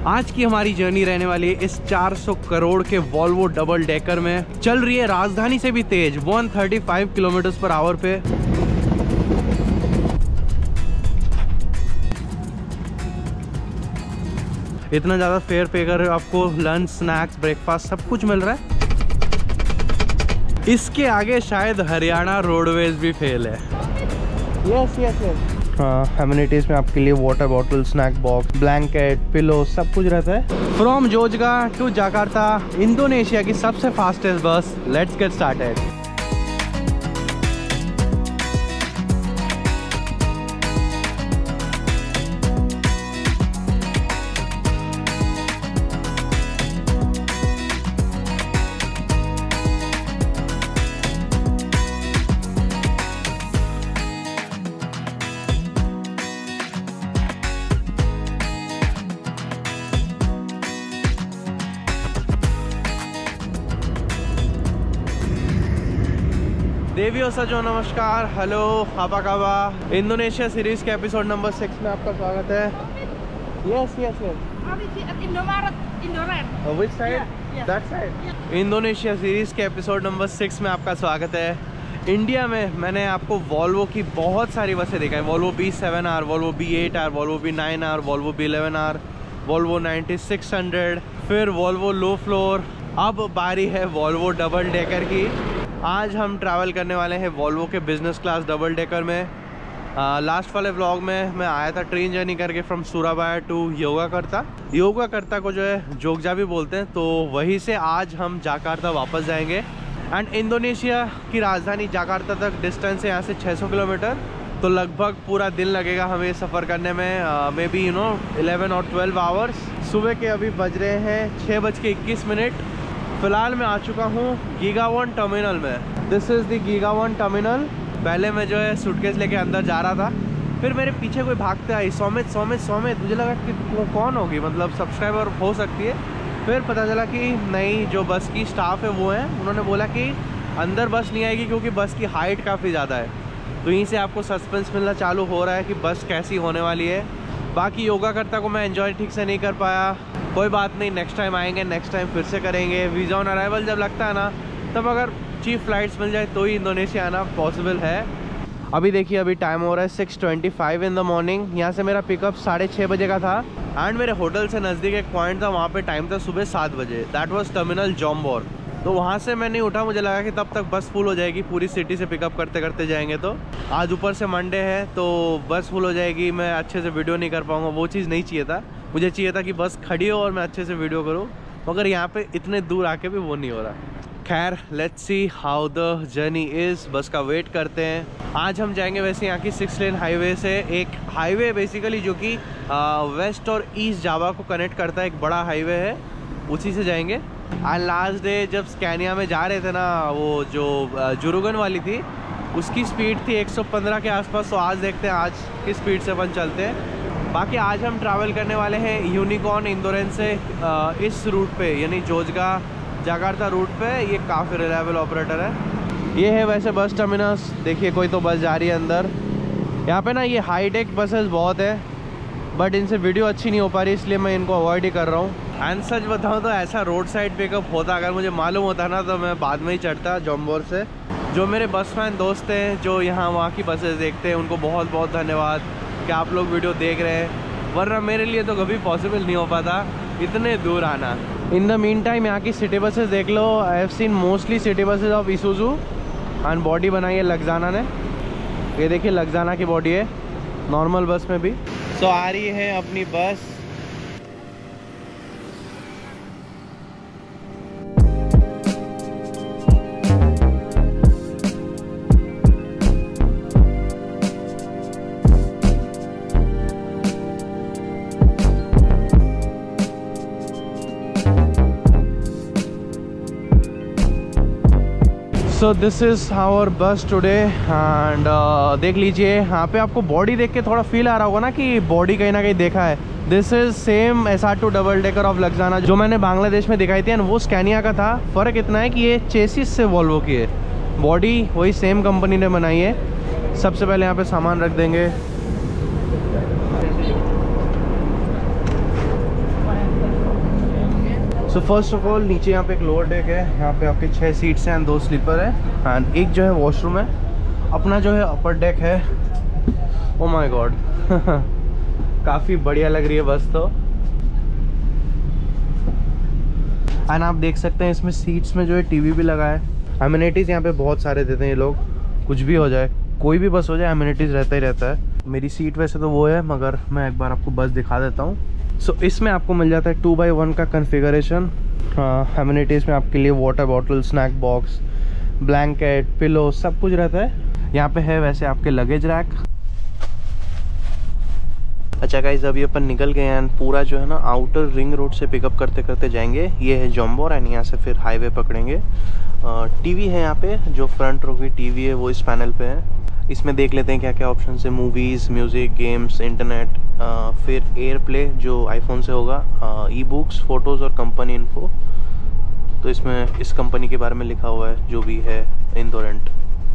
आज की हमारी जर्नी रहने वाली है इस 400 करोड़ के वॉल्वो डबल डेकर में। चल रही है राजधानी से भी तेज 135 किलोमीटर पर आवर पे। इतना ज़्यादा फेयर पे कर आपको लंच, स्नैक्स, ब्रेकफास्ट सब कुछ मिल रहा है। इसके आगे शायद हरियाणा रोडवेज भी फेल है। Yes yes yes. हाँ, एमिनिटीज में आपके लिए water bottle, snack box, blanket, pillow सब कुछ रहता है। From Jogja to Jakarta, Indonesia की सबसे fastest bus. Let's get started. देवियों सजो नमस्कार, हेलो, हापा काबा। इंडोनेशिया सीरीज के एपिसोड नंबर 6 में आपका स्वागत है। Yes yes yes. Which side? That side. Indonesia series के एपिसोड नंबर 6 में आपका स्वागत है। इंडिया में मैंने आपको वॉल्वो की बहुत सारी बसें दिखाई। Volvo B7R, Volvo B8R, Volvo B9R, Volvo B11R, Volvo 9600, फिर वॉल्वो लो फ्लोर। अब बारी है वॉल्वो डबल डेकर की। आज हम ट्रैवल करने वाले हैं वॉल्वो के बिजनेस क्लास डबल डेकर में। लास्ट वाले व्लॉग में मैं आया था ट्रेन जर्नी करके from Surabaya to Yogyakarta. Yogyakarta को जो है जोगजा भी बोलते हैं, तो वहीं से आज हम जाकार्ता वापस जाएंगे। एंड इंडोनेशिया की राजधानी जाकार्ता तक डिस्टेंस है यहाँ से 600 किलोमीटर। तो लगभग पूरा दिन लगेगा हमें सफ़र करने में, मे बी 11 और 12 आवर्स। सुबह के अभी बज रहे हैं 6:21। फ़िलहाल मैं आ चुका हूँ गीगावन टर्मिनल में। This is the Giwangan terminal. पहले मैं जो है सूटकेस लेके अंदर जा रहा था, फिर मेरे पीछे कोई भागते आई, सौमित सौमित सौमित। मुझे लगा कि वो कौन होगी, मतलब सब्सक्राइबर हो सकती है। फिर पता चला कि नहीं, जो बस की स्टाफ है वो है। उन्होंने बोला कि अंदर बस नहीं आएगी क्योंकि बस की हाइट काफ़ी ज़्यादा है। तो यहीं से आपको सस्पेंस मिलना चालू हो रहा है कि बस कैसी होने वाली है। बाकी योगाकर्ता को मैं एंजॉय ठीक से नहीं कर पाया, कोई बात नहीं, नेक्स्ट टाइम आएंगे, नेक्स्ट टाइम फिर से करेंगे। वीज़ा ऑन अराइवल जब लगता है ना, तब अगर चीप फ्लाइट्स मिल जाए तो ही इंडोनेशिया आना पॉसिबल है। अभी देखिए, अभी टाइम हो रहा है 6:25 इन द मॉर्निंग। यहाँ से मेरा पिकअप 6:30 बजे का था एंड मेरे होटल से नज़दीक एक पॉइंट था, वहाँ पे टाइम था सुबह 7 बजे। That was terminal Jombor. तो वहाँ से मैं नहीं उठा, मुझे लगा कि तब तक बस फुल हो जाएगी, पूरी सिटी से पिकअप करते करते जाएंगे। तो आज ऊपर से मंडे है तो बस फुल हो जाएगी, मैं अच्छे से वीडियो नहीं कर पाऊँगा। वो चीज़ नहीं चाहिए था, मुझे चाहिए था कि बस खड़ी हो और मैं अच्छे से वीडियो करूँ, मगर यहाँ पे इतने दूर आके भी वो नहीं हो रहा। खैर, let's see how the journey is. Bus का वेट करते हैं। आज हम जाएंगे वैसे यहाँ की 6 लेन हाईवे से, एक हाईवे बेसिकली जो कि वेस्ट और ईस्ट जावा को कनेक्ट करता है, एक बड़ा हाईवे है, उसी से जाएंगे। एंड लास्ट डे जब स्कैनिया में जा रहे थे ना, वो जो जुरुगन वाली थी, उसकी स्पीड थी 115 के आसपास। तो आज देखते हैं आज किस स्पीड से अपन चलते हैं। बाकी आज हम ट्रैवल करने वाले हैं यूनिकॉर्न इंडोरेंस से इस रूट पे, यानी जोजगा जाकार्ता रूट पे। ये काफ़ी रिलायबल ऑपरेटर है। ये है वैसे बस टर्मिनस। देखिए कोई तो बस जा रही है अंदर। यहाँ पे ना ये हाईटेक बसेस बहुत है, बट इनसे वीडियो अच्छी नहीं हो पा रही, इसलिए मैं इनको अवॉइड ही कर रहा हूँ। एंड सच बताऊँ तो ऐसा रोड साइड पिकअप होता, अगर मुझे मालूम होता ना, तो मैं बाद में ही चढ़ता जोम्बोर से। जो मेरे बस फैन दोस्त हैं जो यहाँ वहाँ की बसेस देखते हैं, उनको बहुत बहुत धन्यवाद कि आप लोग वीडियो देख रहे हैं, वरना मेरे लिए तो कभी पॉसिबल नहीं हो पाता इतने दूर आना। इन द मीन टाइम यहाँ की सिटी बसेस देख लो। I have seen mostly city buses of Isuzu and body बनाई है लग्जाना ने। ये देखिए लग्जाना की बॉडी है, नॉर्मल बस में भी। सो आ रही है अपनी bus. So this is our bus today and देख लीजिए यहाँ पे आपको बॉडी देख के थोड़ा फील आ रहा होगा ना कि बॉडी कहीं ना कहीं देखा है। This is same SR2 double decker of Laksana जो मैंने बांग्लादेश में दिखाई थी, एंड वो स्कैनिया का था। फ़र्क इतना है कि ये चेसिस से वॉल्वो की है, बॉडी वही सेम कंपनी ने बनाई है। सबसे पहले यहाँ पे सामान रख देंगे। सो फर्स्ट ऑफ ऑल नीचे यहाँ पे एक लोअर डेक है, यहाँ पे आपके 6 सीट्स हैं एंड 2 स्लीपर है एंड एक जो है वॉशरूम है। अपना जो है अपर डेक है। ओ माय गॉड काफ़ी बढ़िया लग रही है बस तो। एंड आप देख सकते हैं इसमें सीट्स में जो है टीवी भी लगा है। एमिनिटीज़ यहाँ पे बहुत सारे देते हैं ये लोग, कुछ भी हो जाए, कोई भी बस हो जाए, एमिनिटीज़ रहता ही रहता है। मेरी सीट वैसे तो वो है, मगर मैं एक बार आपको बस दिखा देता हूँ। सो इसमें आपको मिल जाता है 2x1 का कन्फिगरेशन। एमिनिटीज़ में आपके लिए water bottle, snack box, blanket, pillow, सब कुछ रहता है। यहाँ पे है वैसे आपके लगेज रैक। अच्छा गाइस, अभी अपन निकल गए हैं एंड पूरा जो है ना आउटर रिंग रोड से पिकअप करते करते जाएंगे। ये है जम्बोर एंड यहाँ से फिर हाईवे पकड़ेंगे। टीवी है यहाँ पे, जो फ्रंट रो की टीवी है वो इस पैनल पे है। इसमें देख लेते हैं क्या क्या ऑप्शन है। मूवीज़, म्यूज़िक, गेम्स, इंटरनेट, फिर एयर प्ले जो आईफोन से होगा, ई बुक्स, फ़ोटोज़ और कंपनी इन्फो। तो इसमें इस कंपनी के बारे में लिखा हुआ है जो भी है इंदोरेंट।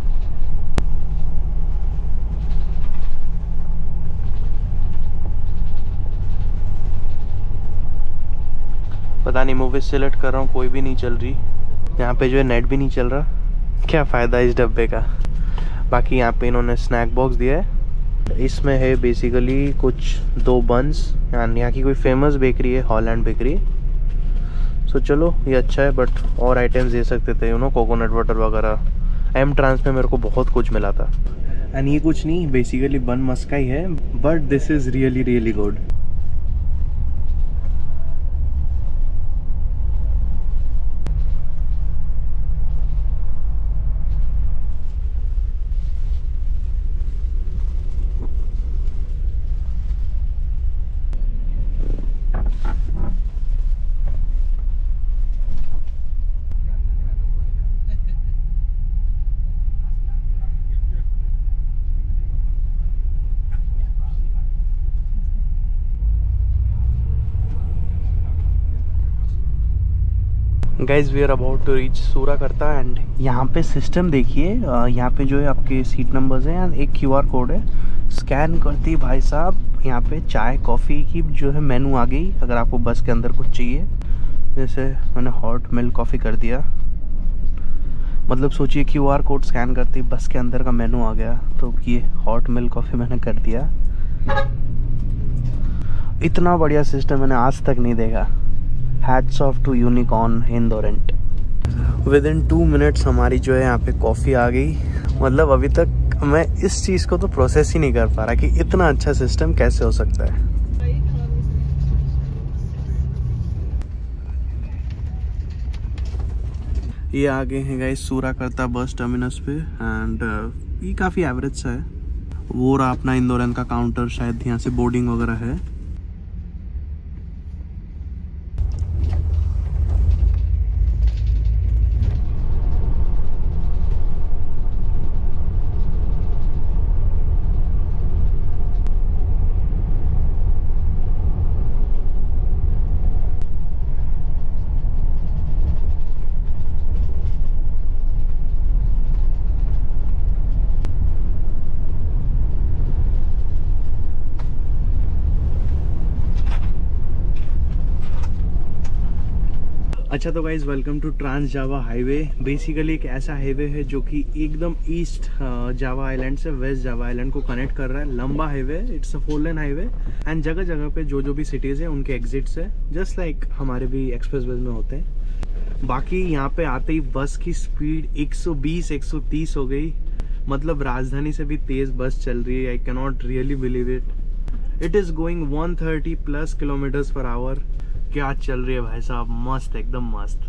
पता नहीं मूवी सिलेक्ट कर रहा हूँ, कोई भी नहीं चल रही। यहाँ पे जो है नेट भी नहीं चल रहा, क्या फ़ायदा इस डब्बे का। बाकी यहाँ पे इन्होंने स्नैक बॉक्स दिया है। इसमें है बेसिकली कुछ 2 बन्स। यहाँ की कोई फेमस बेकरी है, हॉलैंड बेकरी। सो चलो ये अच्छा है, बट और आइटम्स दे सकते थे, कोकोनट वाटर वगैरह। एम ट्रांस में मेरे को बहुत कुछ मिला था। एंड ये कुछ नहीं, बेसिकली बन मस्का ही है, but this is really really good. Guys we are about to reach Surakarta and यहाँ पे सिस्टम देखिए। यहाँ पे जो है आपके सीट नंबर्स हैं एंड एक QR कोड है। स्कैन करती भाई साहब यहाँ पे चाय कॉफ़ी की जो है मेनू आ गई। अगर आपको बस के अंदर कुछ चाहिए, जैसे मैंने हॉट मिल्क कॉफ़ी कर दिया, मतलब सोचिए QR कोड स्कैन करती बस के अंदर का मेनू आ गया। तो ये हॉट मिल्क कॉफ़ी मैंने कर दिया। इतना बढ़िया सिस्टम मैंने आज तक नहीं देखा। Hats off to Unicorn Indorent. Within 2 minutes हमारी जो है यहाँ पे कॉफ़ी आ गई। मतलब अभी तक मैं इस चीज़ को तो प्रोसेस ही नहीं कर पा रहा कि इतना अच्छा सिस्टम कैसे हो सकता है। ये आगे हैं गाइस सूराकर्ता बस टर्मिनस पे एंड ये काफ़ी एवरेज सा है। वो रहा अपना इंदोरेंट का काउंटर, शायद यहाँ से बोर्डिंग वगैरह है। अच्छा तो guys welcome to Trans Java highway. Basically एक ऐसा हाईवे है जो कि एकदम ईस्ट जावा आइलैंड से वेस्ट जावा आइलैंड को कनेक्ट कर रहा है। लंबा highway, it's a 4 lane highway and जगह जगह पे जो भी सिटीज़ है उनके एग्जिट्स है, जस्ट लाइक हमारे भी एक्सप्रेसवेज में होते हैं। बाकी यहाँ पे आते ही बस की स्पीड 120-130 हो गई। मतलब राजधानी से भी तेज़ बस चल रही है। I can not really believe it. It is going 130+ kilometres per hour. क्या चल रही है भाई साहब, मस्त, एकदम मस्त।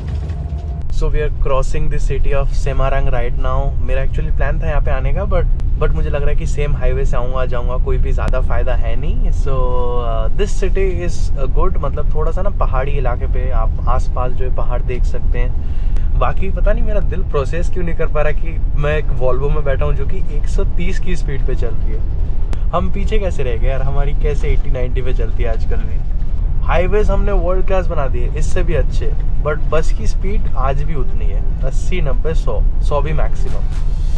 So we are crossing the city of Semarang right now. मेरा एक्चुअली प्लान था यहाँ पे आने का, बट बट मुझे लग रहा है कि सेम हाईवे से आऊँगा जाऊँगा कोई भी ज़्यादा फ़ायदा है नहीं। So this city is good, मतलब थोड़ा सा ना पहाड़ी इलाके पे आप आसपास जो है पहाड़ देख सकते हैं। बाकी पता नहीं मेरा दिल प्रोसेस क्यों नहीं कर पा रहा कि मैं एक वॉल्वो में बैठा हूँ जो कि 130 की स्पीड पे चल रही है। हम पीछे कैसे रह गए यार, हमारी कैसे 80-90 पे चलती है आजकल भी। हाईवेज हमने वर्ल्ड क्लास बना दिए, इससे भी अच्छे, बट बस की स्पीड आज भी उतनी है, 80, 90, 100 भी maximum.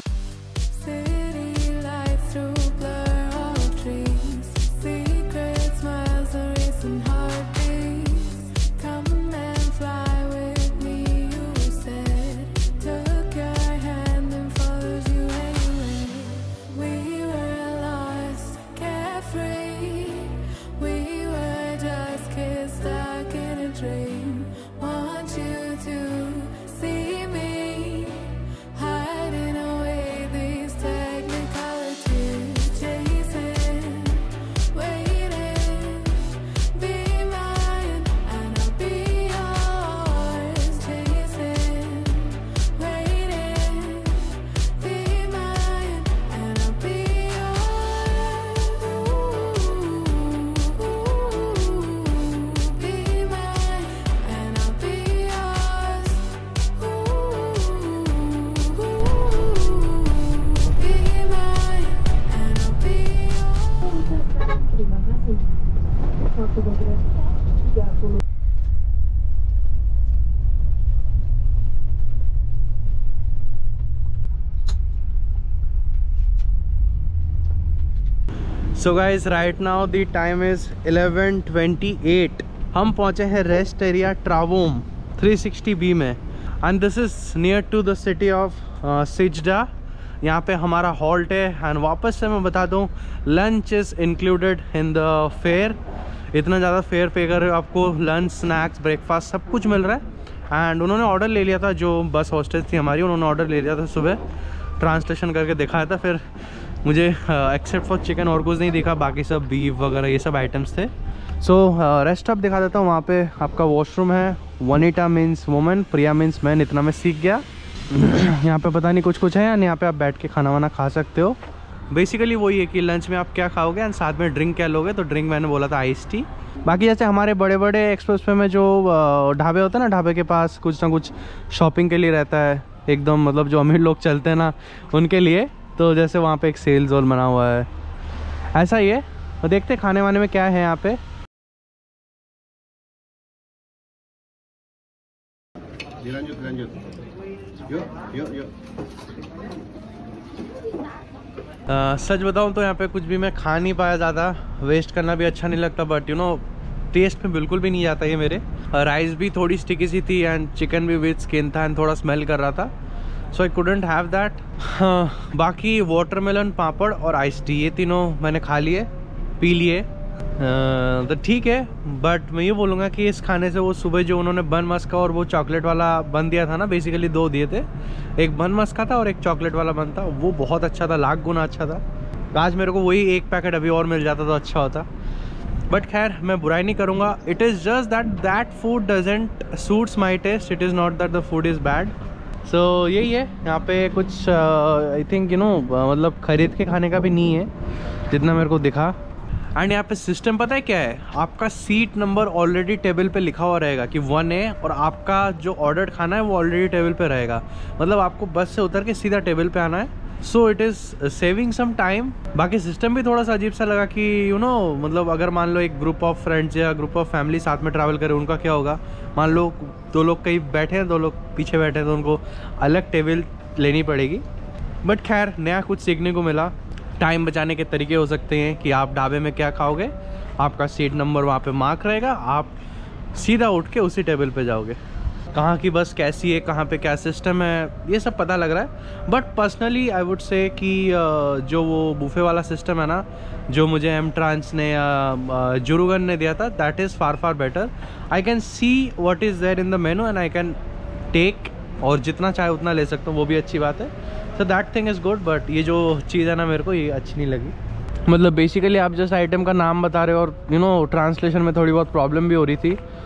So guys right now the time is 11:28। हम पहुँचे हैं रेस्ट एरिया ट्रावोम 360B में, and this is near to the city of सिजडा। यहाँ पे हमारा हॉल्ट है। एंड वापस से मैं बता दूँ, lunch is included in the fare. इतना ज़्यादा फेयर पे कर आपको लंच, स्नैक्स, ब्रेकफास्ट सब कुछ मिल रहा है। एंड उन्होंने ऑर्डर ले लिया था, जो बस हॉस्टेज थी हमारी, उन्होंने ऑर्डर ले लिया था सुबह, ट्रांसलेशन करके दिखाया था। फिर मुझे एक्सेप्ट फॉर चिकन और कुछ नहीं दिखा, बाकी सब बीफ वगैरह ये सब आइटम्स थे। सो रेस्ट अब दिखा देता हूँ। वहाँ पे आपका वॉशरूम है। वनीटा मीन्स वुमेन, प्रिया मीन्स मैन, इतना मैं सीख गया। यहाँ पे पता नहीं कुछ है, यहाँ पे आप बैठ के खाना वाना खा सकते हो। बेसिकली वही है कि लंच में आप क्या खाओगे एंड साथ में ड्रिंक क्या लोगे। तो ड्रिंक मैंने बोला था आइस टी। बाकी जैसे हमारे बड़े बड़े एक्सप्रेस वे में जो ढाबे होते हैं ना, ढाबे के पास कुछ ना कुछ शॉपिंग के लिए रहता है एकदम, मतलब जो अमीर लोग चलते हैं ना उनके लिए। तो जैसे वहाँ पे एक सेल जोन बना हुआ है, ऐसा ही है। तो देखते हैं खाने वाने में क्या है यहाँ पे। सच बताऊँ तो यहाँ पे कुछ भी मैं खा नहीं पाया, ज़्यादा वेस्ट करना भी अच्छा नहीं लगता, बट यू नो टेस्ट में बिल्कुल भी नहीं आता ये मेरे। राइस भी थोड़ी स्टिकी सी थी एंड चिकन भी विद स्किन था एंड थोड़ा स्मेल कर रहा था, so I couldn't have that. बाकी वाटरमेलन, पापड़ और आइस टी, ये तीनों मैंने खा लिए, पी लिए। तो ठीक है, बट मैं ये बोलूँगा कि इस खाने से वो सुबह जो उन्होंने बन मस्का और वो चॉकलेट वाला बन दिया था ना, बेसिकली 2 दिए थे, एक बन मस्का था और एक चॉकलेट वाला बन था, वो बहुत अच्छा था, लाख गुना अच्छा था। आज मेरे को वही एक पैकेट अभी और मिल जाता तो अच्छा होता, बट खैर मैं बुराई नहीं करूँगा। It is just that food doesn't suits my taste, it is not that the food is bad. So यही है। यहाँ पे कुछ आई थिंक यू नो मतलब ख़रीद के खाने का भी नहीं है जितना मेरे को दिखा। एंड यहाँ पे सिस्टम पता है क्या है, आपका सीट नंबर ऑलरेडी टेबल पे लिखा हुआ रहेगा कि 1 है, और आपका जो ऑर्डर खाना है वो ऑलरेडी टेबल पे रहेगा, मतलब आपको बस से उतर के सीधा टेबल पे आना है। So it is saving some time. बाकी सिस्टम भी थोड़ा सा अजीब सा लगा कि यू नो मतलब अगर मान लो एक ग्रुप ऑफ फ्रेंड्स या ग्रुप ऑफ फैमिली साथ में ट्रैवल करे, उनका क्या होगा। मान लो 2 लोग कहीं बैठे हैं, 2 लोग पीछे बैठे हैं, तो उनको अलग टेबल लेनी पड़ेगी। बट खैर नया कुछ सीखने को मिला। टाइम बचाने के तरीके हो सकते हैं कि आप ढाबे में क्या खाओगे, आपका सीट नंबर वहाँ पे मार्क रहेगा, आप सीधा उठ के उसी टेबल पे जाओगे। कहाँ की बस कैसी है, कहाँ पे क्या सिस्टम है, ये सब पता लग रहा है। But personally I would say कि जो वो बुफे वाला सिस्टम है ना, जो मुझे एम ट्रांस ने या जुरुगन ने दिया था, that is far better. I can see what is there in the menu and I can take, और जितना चाहे उतना ले सकता हूँ, वो भी अच्छी बात है। So that thing is good. But ये जो चीज़ है ना, मेरे को ये अच्छी नहीं लगी। मतलब बेसिकली आप जस्ट आइटम का नाम बता रहे हो और यू नो ट्रांसलेशन में थोड़ी बहुत प्रॉब्लम भी हो रही थी।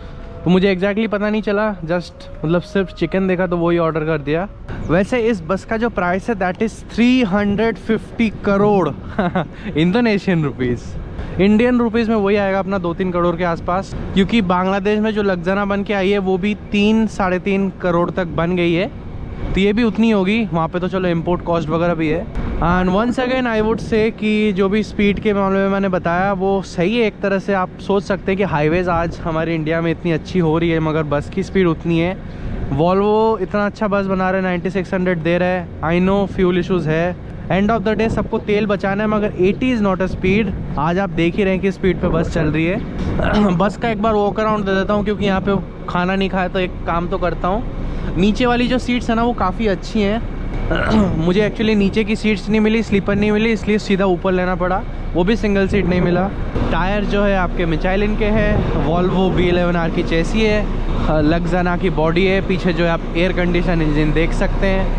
तो मुझे एग्जैक्टली पता नहीं चला, जस्ट मतलब सिर्फ चिकन देखा तो वही ऑर्डर कर दिया। वैसे इस बस का जो प्राइस है that is 350 crore Indonesian rupees. Indian rupees में वही आएगा अपना 2-3 करोड़ के आसपास, क्योंकि बांग्लादेश में जो लग्जाना बन के आई है वो भी 3-3.5 करोड़ तक बन गई है, तो ये भी उतनी होगी। वहाँ पे तो चलो इम्पोर्ट कॉस्ट वगैरह भी है। And once again I would say कि जो भी स्पीड के मामले में मैंने बताया वो सही है। एक तरह से आप सोच सकते हैं कि हाईवेज़ आज हमारे इंडिया में इतनी अच्छी हो रही है, मगर बस की स्पीड उतनी है। वॉल्वो इतना अच्छा बस बना रहे हैं, 9600 दे रहा है। आई नो फ्यूल इशूज़ है, एंड ऑफ द डे सबको तेल बचाना है, मगर 80 इज़ नॉट अ स्पीड। आज आप देख ही रहे हैं कि स्पीड पे बस चल रही है। बस का एक बार वॉक अराउंड दे देता हूँ, क्योंकि यहाँ पे खाना नहीं खाया तो एक काम तो करता हूँ। नीचे वाली जो सीट्स है ना वो काफ़ी अच्छी हैं। मुझे एक्चुअली नीचे की सीट्स नहीं मिली, स्लीपर नहीं मिली, इसलिए सीधा ऊपर लेना पड़ा, वो भी सिंगल सीट नहीं मिला। टायर जो है आपके मिचाइलिन के हैं, वॉल्वो B11R की चेसी है, लग्जाना की बॉडी है, पीछे जो है आप एयर कंडीशन इंजन देख सकते हैं।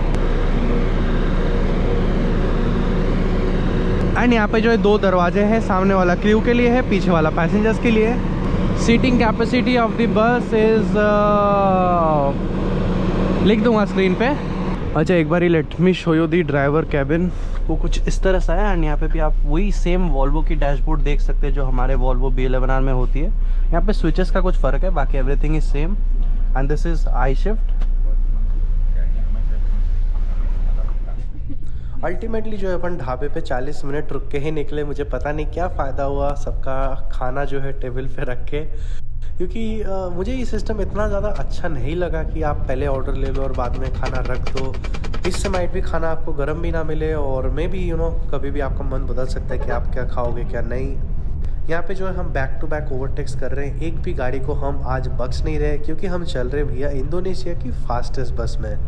एंड यहाँ पे जो है 2 दरवाजे हैं, सामने वाला क्रू के लिए है, पीछे वाला पैसेंजर्स के लिए। Seating capacity of the bus is लिख दूंगा स्क्रीन पे। अच्छा, एक बार ही let me show you the driver cabin. वो कुछ इस तरह सा है, एंड यहाँ पे भी आप वही सेम वॉल्वो की डैशबोर्ड देख सकते हैं जो हमारे वॉल्वो B11R में होती है। यहाँ पे स्विचेस का कुछ फ़र्क है, बाकी everything is same. And this is I shift. Ultimately जो है अपन ढाबे पे 40 मिनट रुक के ही निकले। मुझे पता नहीं क्या फ़ायदा हुआ सबका खाना जो है टेबल पे रख के, क्योंकि मुझे ये सिस्टम इतना ज़्यादा अच्छा नहीं लगा कि आप पहले ऑर्डर ले लो और बाद में खाना रख दो। इससे माइट भी खाना आपको गर्म भी ना मिले, और मे बी कभी भी आपका मन बदल सकता है कि आप क्या खाओगे क्या नहीं। यहाँ पे जो है हम बैक टू बैक ओवरटेक्स कर रहे हैं, एक भी गाड़ी को हम आज बख्श नहीं रहे, क्योंकि हम चल रहे भैया इंडोनेशिया की फास्टेस्ट बस में।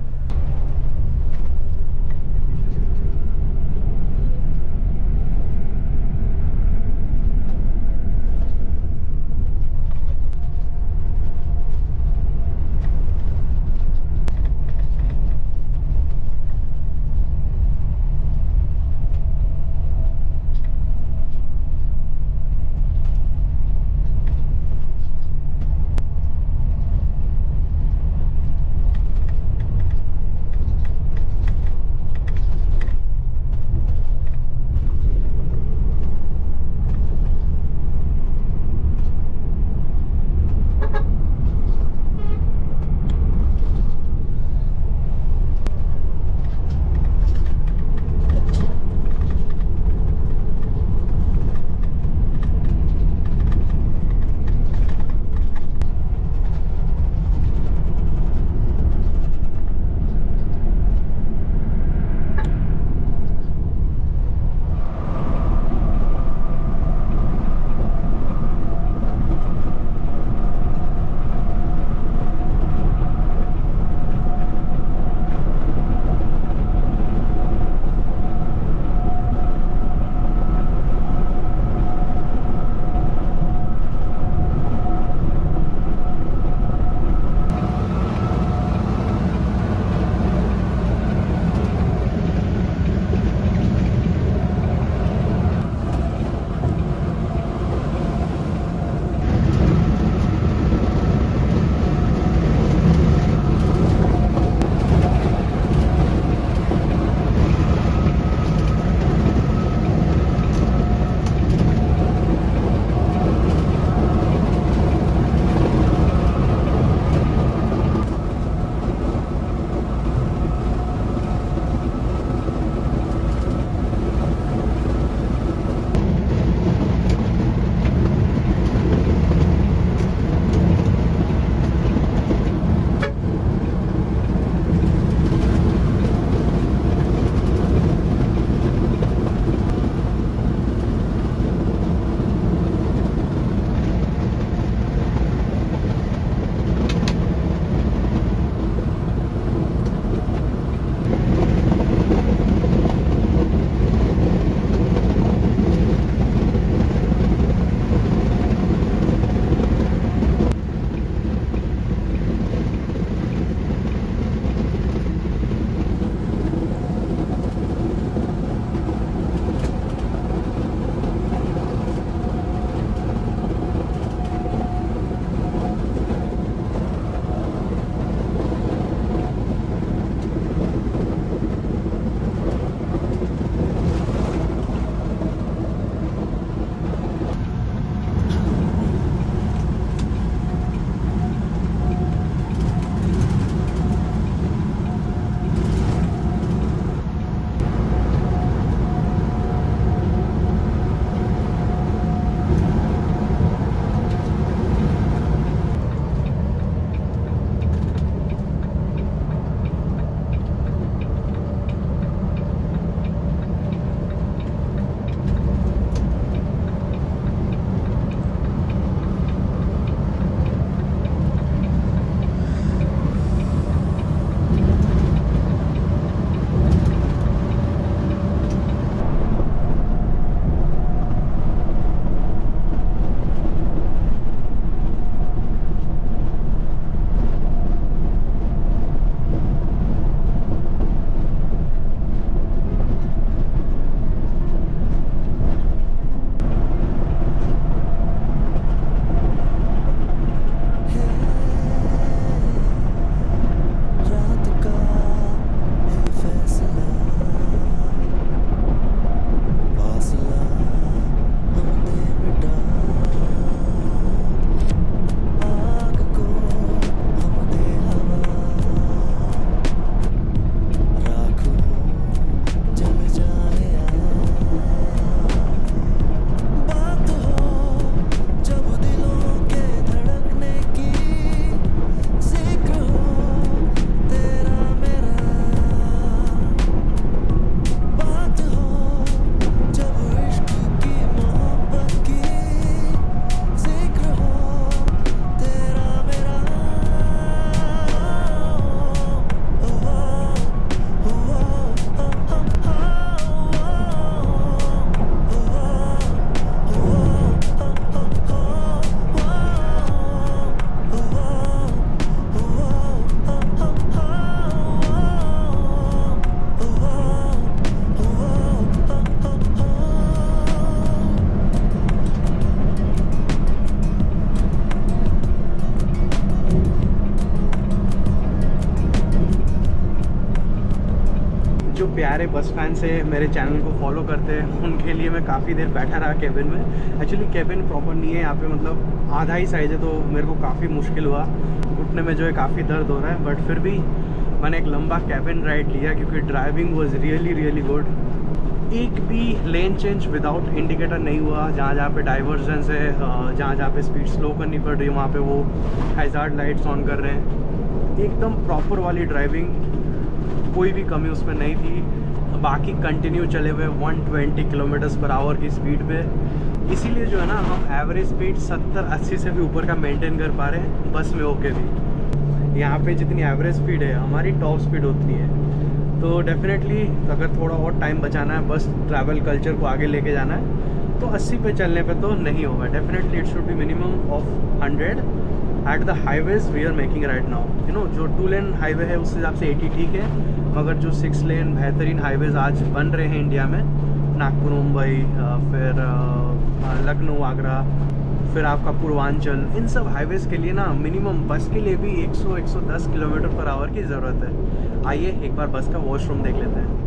प्यारे बस फैन से मेरे चैनल को फॉलो करते हैं उनके लिए मैं काफ़ी देर बैठा रहा केबिन में। एक्चुअली केबिन प्रॉपर नहीं है यहाँ पे, मतलब आधा ही साइज़ है, तो मेरे को काफ़ी मुश्किल हुआ, घुटने में जो है काफ़ी दर्द हो रहा है। बट फिर भी मैंने एक लंबा केबिन राइड लिया क्योंकि ड्राइविंग वॉज रियली गुड। एक भी लेन चेंज विदाउट इंडिकेटर नहीं हुआ। जहाँ पे डाइवर्जेंस है, जहाँ पे स्पीड स्लो करनी पड़ रही है, वहाँ पे वो हैज़ार्ड लाइट्स ऑन कर रहे हैं। एकदम प्रॉपर वाली ड्राइविंग, कोई भी कमी उसमें नहीं थी। बाकी कंटिन्यू चले हुए 120 किलोमीटर्स पर आवर की स्पीड पे। इसीलिए जो है ना, हम एवरेज स्पीड 70-80 से भी ऊपर का मेंटेन कर पा रहे हैं बस में होके भी। यहाँ पे जितनी एवरेज स्पीड है हमारी टॉप स्पीड होती है। तो डेफिनेटली अगर थोड़ा और टाइम बचाना है, बस ट्रैवल कल्चर को आगे लेके जाना है, तो 80 पे चलने पे तो नहीं होगा। Definitely it should be minimum of 100 at the highways we are making right now. You know, जो 2 लेन हाईवे है उस हिसाब से 80 ठीक है, मगर जो 6 लेन बेहतरीन हाईवेज आज बन रहे हैं इंडिया में, नागपुर मुंबई, फिर लखनऊ आगरा, फिर आपका पूर्वांचल, इन सब हाईवेज के लिए ना मिनिमम बस के लिए भी 100-110 किलोमीटर पर आवर की ज़रूरत है। आइए एक बार बस का वॉशरूम देख लेते हैं।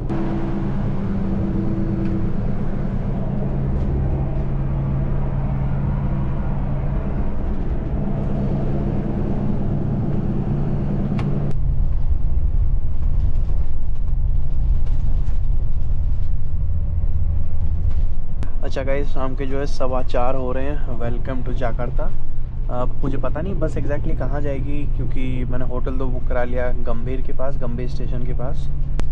अच्छा गाइस, शाम के जो है 4:15 हो रहे हैं। Welcome to Jakarta. मुझे पता नहीं बस एग्जैक्टली कहाँ जाएगी, क्योंकि मैंने होटल तो बुक करा लिया गंभीर के पास, गंभीर स्टेशन के पास।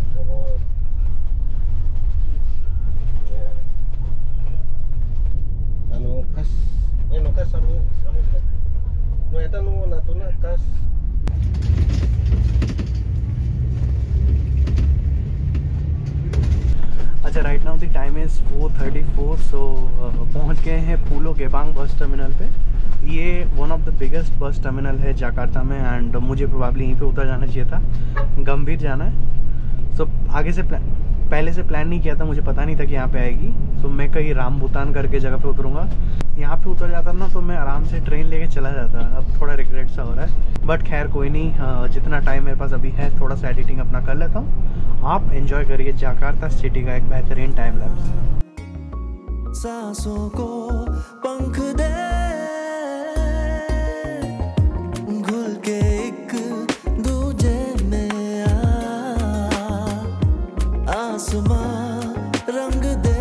अच्छा, right now the time is 4:34। So पहुंच गए हैं पुलो गेबांग बस टर्मिनल पे। ये one of the biggest bus terminal है जाकार्ता में, एंड मुझे प्रोबेबली यहीं पे उतर जाना चाहिए था। गंभीर जाना है। सो आगे से पहले से प्लान नहीं किया था, मुझे पता नहीं था कि यहाँ पे आएगी। सो मैं कहीं रामभूतान करके जगह पे उतरूँगा। यहाँ पे उतर जाता ना तो मैं आराम से ट्रेन लेके चला जाता। अब थोड़ा रिग्रेट सा हो रहा है, बट खैर कोई नहीं। जितना टाइम मेरे पास अभी है थोड़ा सा एडिटिंग अपना कर लेता हूँ। आप एंजॉय करिए जाकार्ता सिटी का एक बेहतरीन टाइम लैप्स। सांसों को पंख दे, घुल के एक दूजे में आसमां रंग दे।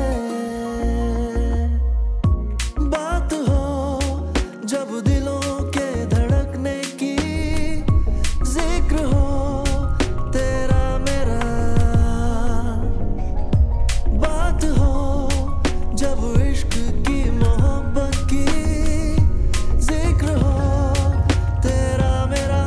बात हो जब दिलों के धड़कने की, जिक्र हो तेरा मेरा। बात हो जब इश्क की मोहब्बत की, जिक्र हो तेरा मेरा।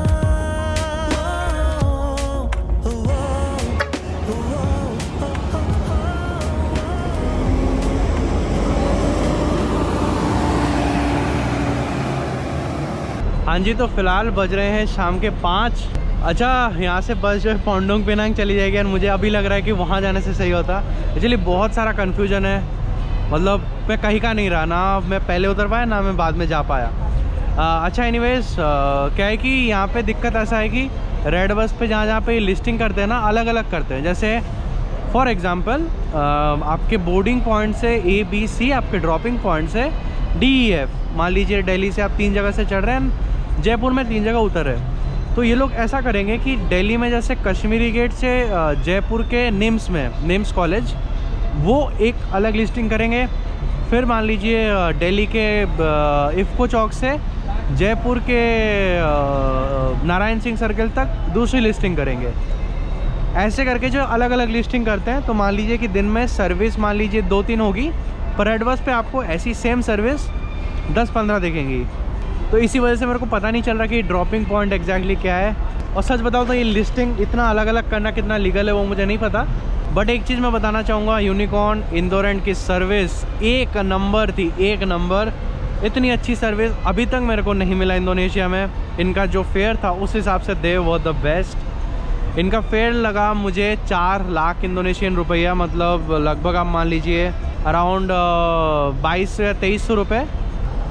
हाँ जी, तो फिलहाल बज रहे हैं शाम के 5। अच्छा, यहाँ से बस जो है पोंडोंग पेनांग चली जाएगी, और मुझे अभी लग रहा है कि वहाँ जाने से सही होता। एक्चुअली बहुत सारा कन्फ्यूजन है, मतलब मैं कहीं का नहीं रहा ना, मैं पहले उतर पाया ना मैं बाद में जा पाया। अच्छा, एनीवेज क्या है कि यहाँ पे दिक्कत ऐसा है कि रेड बस पे जहाँ पे लिस्टिंग करते हैं ना, अलग अलग करते हैं। जैसे फॉर एग्जांपल आपके बोर्डिंग पॉइंट से ABC, आपके ड्रॉपिंग पॉइंट से DEF। मान लीजिए दिल्ली से आप 3 जगह से चढ़ रहे हैं, जयपुर में 3 जगह उतर रहे हैं, तो ये लोग ऐसा करेंगे कि दिल्ली में जैसे कश्मीरी गेट से जयपुर के निम्स में, निम्स कॉलेज, वो एक अलग लिस्टिंग करेंगे। फिर मान लीजिए दिल्ली के इफ़को चौक से जयपुर के नारायण सिंह सर्कल तक दूसरी लिस्टिंग करेंगे। ऐसे करके जो अलग अलग लिस्टिंग करते हैं, तो मान लीजिए कि दिन में सर्विस मान लीजिए 2-3 होगी, पर रेड बस पे आपको ऐसी सेम सर्विस 10-15 दिखेंगी। तो इसी वजह से मेरे को पता नहीं चल रहा कि ड्रॉपिंग पॉइंट एग्जैक्टली क्या है। और सच बताओ तो ये लिस्टिंग इतना अलग अलग करना कितना लीगल है वो मुझे नहीं पता। बट एक चीज़ मैं बताना चाहूँगा, यूनिकॉर्न इंदोरेंट की सर्विस एक नंबर थी, एक नंबर। इतनी अच्छी सर्विस अभी तक मेरे को नहीं मिला इंडोनेशिया में। इनका जो फेयर था उस हिसाब से दे वो द बेस्ट। इनका फेयर लगा मुझे 4 लाख इंडोनेशियन रुपया, मतलब लगभग आप मान लीजिए अराउंड 2200 या 2300 रुपये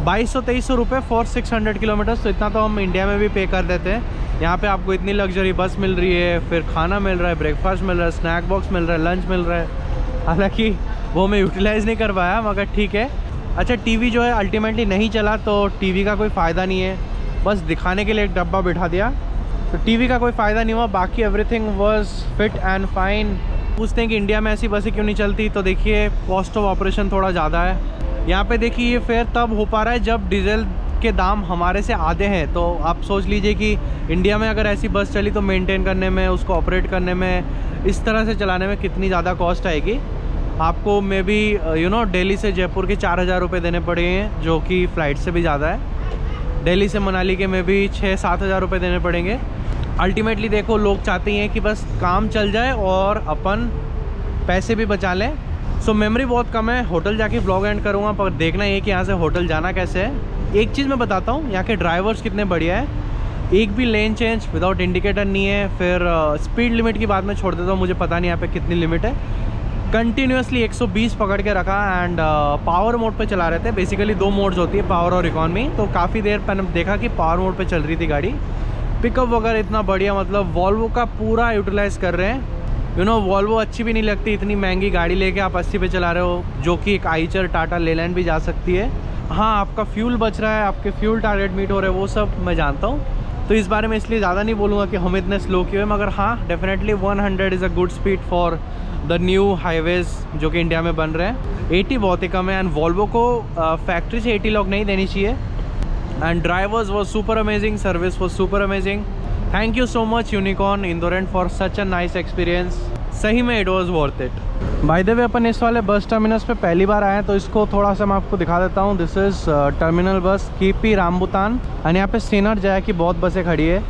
2200-2300 रुपये फॉर 600 किलोमीटर्स। तो इतना तो हम इंडिया में भी पे कर देते हैं। यहाँ पे आपको इतनी लग्जरी बस मिल रही है, फिर खाना मिल रहा है, ब्रेकफास्ट मिल रहा है, स्नैक बॉक्स मिल रहा है, लंच मिल रहा है। हालांकि वो मैं यूटिलाइज़ नहीं कर पाया, मगर ठीक है। अच्छा, टीवी जो है अल्टीमेटली नहीं चला, तो टीवी का कोई फ़ायदा नहीं है, बस दिखाने के लिए एक डब्बा बिठा दिया, तो टीवी का कोई फ़ायदा नहीं हुआ। बाकी everything was fit and fine. पूछते हैं कि इंडिया में ऐसी बसें क्यों नहीं चलती, तो देखिए कॉस्ट ऑफ ऑपरेशन थोड़ा ज़्यादा है यहाँ पे। देखिए ये फेयर तब हो पा रहा है जब डीजल के दाम हमारे से आधे हैं। तो आप सोच लीजिए कि इंडिया में अगर ऐसी बस चली तो मेंटेन करने में, उसको ऑपरेट करने में, इस तरह से चलाने में कितनी ज़्यादा कॉस्ट आएगी। आपको मे बी दिल्ली से जयपुर के 4000 रुपये देने पड़े हैं, जो कि फ़्लाइट से भी ज़्यादा है। दिल्ली से मनाली के में भी 6-7 हज़ार रुपये देने पड़ेंगे। अल्टीमेटली देखो, लोग चाहते हैं कि बस काम चल जाए और अपन पैसे भी बचा लें। सो मेमोरी बहुत कम है, होटल जाके ब्लॉग एंड करूँगा, पर देखना ये कि यहाँ से होटल जाना कैसे है। एक चीज़ मैं बताता हूँ, यहाँ के ड्राइवर्स कितने बढ़िया है। एक भी लेन चेंज विदाउट इंडिकेटर नहीं है। फिर स्पीड लिमिट की बात मैं छोड़ देता हूँ, मुझे पता नहीं यहाँ पे कितनी लिमिट है। कंटिन्यूसली 120 पकड़ के रखा एंड पावर मोड पे चला रहे थे। बेसिकली 2 मोड्स होती है, पावर और इकॉनमी। तो काफ़ी देर मैंने देखा कि पावर मोड पे चल रही थी गाड़ी। पिकअप वगैरह इतना बढ़िया, मतलब वॉल्वो का पूरा यूटिलाइज़ कर रहे हैं। वॉल्वो अच्छी भी नहीं लगती, इतनी महंगी गाड़ी लेके आप 80 पे चला रहे हो, जो कि एक आइचर टाटा लेलैंड भी जा सकती है। हाँ, आपका फ्यूल बच रहा है, आपके फ्यूल टारगेट मीट हो रहे हैं, वो सब मैं जानता हूँ। तो इस बारे में इसलिए ज़्यादा नहीं बोलूँगा कि हम इतने स्लो क्यों है, मगर हाँ definitely 100 is a good speed for the new highways जो कि इंडिया में बन रहे हैं। 80 बहुत ही कम है एंड वॉल्वो को फैक्ट्री से 80 लॉक नहीं देनी चाहिए। And drivers was super amazing, service was super amazing. Thank you so much Unicorn Indorent for such a nice experience. सही में it was worth it. By the way, अपन इस वाले बस टर्मिनस पे पहली बार आए हैं, तो इसको थोड़ा सा मैं आपको दिखा देता हूँ। This is terminal bus KP Rambutan and यहाँ पे सीनर जया की बहुत बसें खड़ी है।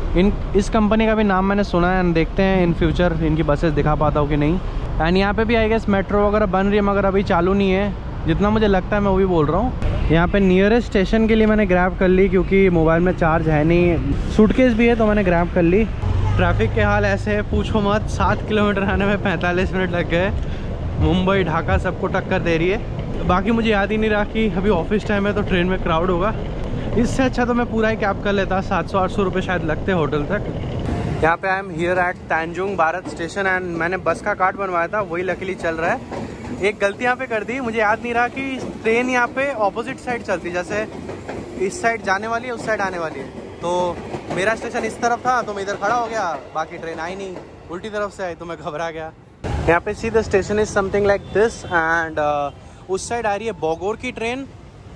इस कंपनी का भी नाम मैंने सुना है एंड देखते हैं इन फ्यूचर इनकी बसेस दिखा पाता हूँ कि नहीं। एंड यहाँ पे भी आई गेस मेट्रो वगैरह बन रही है, मगर अभी चालू नहीं है, जितना मुझे लगता है मैं वो भी बोल रहा हूँ। यहाँ पे नियरेस्ट स्टेशन के लिए मैंने ग्रैब कर ली, क्योंकि मोबाइल में चार्ज है नहीं। सूटकेस भी है तो मैंने ग्रैब कर ली। ट्रैफिक के हाल ऐसे है, पूछो मत। 7 किलोमीटर आने में 45 मिनट लग गए। मुंबई ढाका सबको टक्कर दे रही है। बाकी मुझे याद ही नहीं रहा कि अभी ऑफिस टाइम है तो ट्रेन में क्राउड होगा। इससे अच्छा तो मैं पूरा ही कैब कर लेता। 700-800 रुपये शायद लगते होटल तक। यहाँ पे I am here at Tanjung Barat station and मैंने बस का कार्ड बनवाया था, वही लकीली चल रहा है। एक गलती यहाँ पे कर दी, मुझे याद नहीं रहा कि ट्रेन यहाँ पे ऑपोजिट साइड चलती, जैसे इस साइड जाने वाली है, उस साइड आने वाली है। तो मेरा स्टेशन इस तरफ था तो मैं इधर खड़ा हो गया, बाकी ट्रेन आई नहीं, उल्टी तरफ से आई तो मैं घबरा गया। यहाँ पे see the station is something like this and उस साइड आ रही है बोगोर की ट्रेन।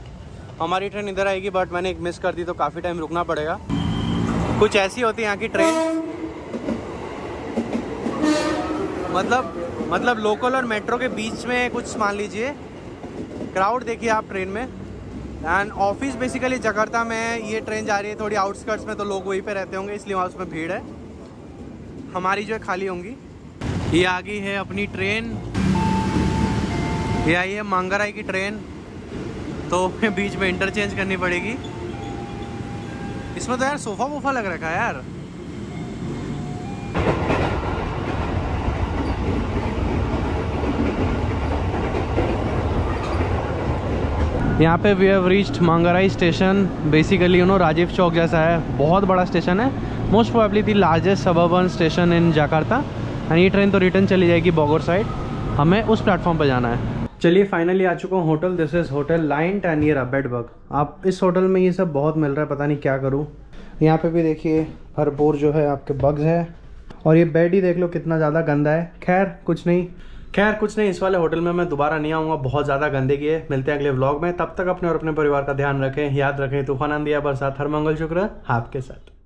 हमारी ट्रेन इधर आएगी, बट मैंने एक मिस कर दी तो काफ़ी टाइम रुकना पड़ेगा। कुछ ऐसी होती है यहाँ की ट्रेन, मतलब लोकल और मेट्रो के बीच में कुछ मान लीजिए। क्राउड देखिए आप ट्रेन में। एंड ऑफिस बेसिकली जकार्ता में है, ये ट्रेन जा रही है थोड़ी आउटस्कर्ट्स में, तो लोग वहीं पे रहते होंगे, इसलिए वहाँ उसमें भीड़ है। हमारी जो है खाली होंगी। ये आ गई है अपनी ट्रेन, ये आई है मंगराई की ट्रेन, तो बीच में इंटरचेंज करनी पड़ेगी। इसमें तो यार सोफा वोफा लग रखा है यार। यहाँ पे we have reached Manggarai station. Basically Rajiv Chowk जैसा है, बहुत बड़ा स्टेशन है। Most probably the largest suburban station in Jakarta. And ये ट्रेन तो रिटर्न चली जाएगी बोगोर साइड, हमें उस प्लेटफॉर्म पे जाना है। चलिए फाइनली आ चुका हूँ होटल। दिस इज़ होटल लाइंट एंड ये रहा बेडबग। आप इस होटल में ये सब बहुत मिल रहा है, पता नहीं क्या करूँ। यहाँ पे भी देखिए भरपूर जो है आपके बग्स है, और ये बेड ही देख लो कितना ज़्यादा गंदा है। खैर कुछ नहीं, इस वाले होटल में मैं दोबारा नहीं आऊँगा, बहुत ज़्यादा गंदगी है। मिलते हैं अगले व्लॉग में, तब तक अपने और अपने परिवार का ध्यान रखें। याद रखें, तूफान आंधी या बरसात हर मंगल शुक्र आपके साथ।